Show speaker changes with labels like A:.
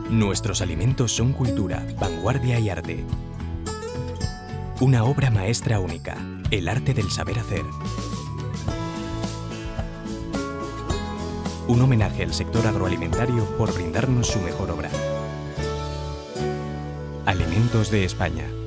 A: Nuestros alimentos son cultura, vanguardia y arte. Una obra maestra única, el arte del saber hacer. Un homenaje al sector agroalimentario por brindarnos su mejor obra. Alimentos de España.